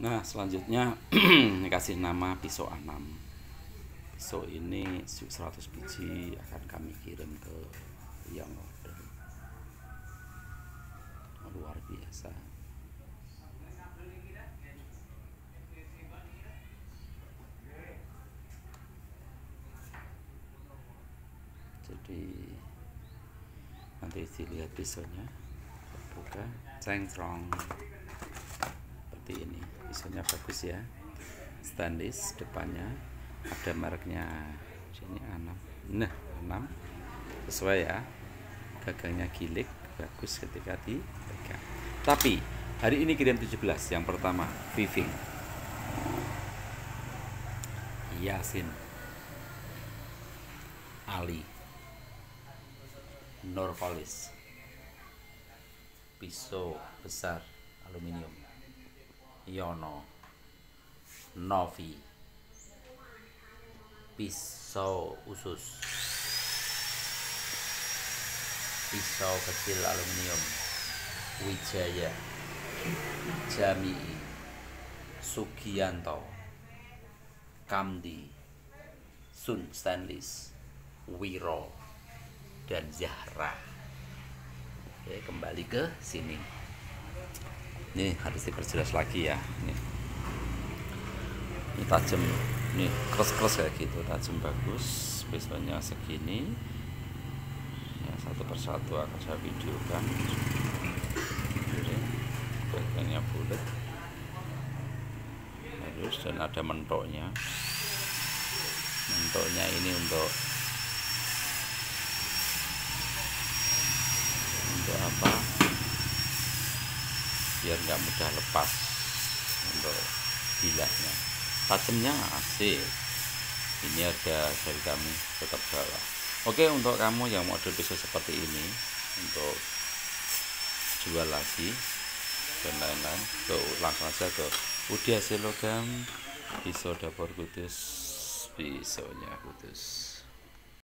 Nah, selanjutnya kasih nama pisau 6. Pisau ini 100 biji akan kami kirim ke yang order. Luar biasa. Jadi nanti dilihat pisaunya, buka, cengcrong seperti ini. Pisaunya bagus ya, stainless, depannya ada mereknya sini 6. Nah, 6 sesuai ya, gagangnya gilik, bagus ketika dipegang. Tapi hari ini kirim 17. Yang pertama Viving, Yasin, Ali, Nurholis, pisau besar aluminium, Yono, Novi, pisau usus, pisau kecil aluminium, Wijaya, Jamii, Sugianto, Kamdi, Sun Stainless, Wiro, dan Zahra. Oke, kembali ke sini. Ini harus diperjelas lagi ya. Ini tajam, ini keras kayak gitu, tajam bagus. Pisaunya segini. Ya, satu persatu akan saya videokan. Bagiannya bulat, halus, dan ada mentoknya. Mentoknya ini untuk apa? Biar nggak mudah lepas untuk bilahnya. Tajamnya asik. Ini ada dari kami tetap bawah. Oke, untuk kamu yang model pisau seperti ini untuk jual lagi dan lain-lain, langsung aja ke Udia Logam, pisau dapur Kudus, pisaunya Kudus.